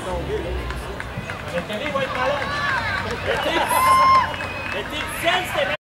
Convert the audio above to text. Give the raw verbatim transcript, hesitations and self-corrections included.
Le télé va être malade. Le télé, le télé, c'était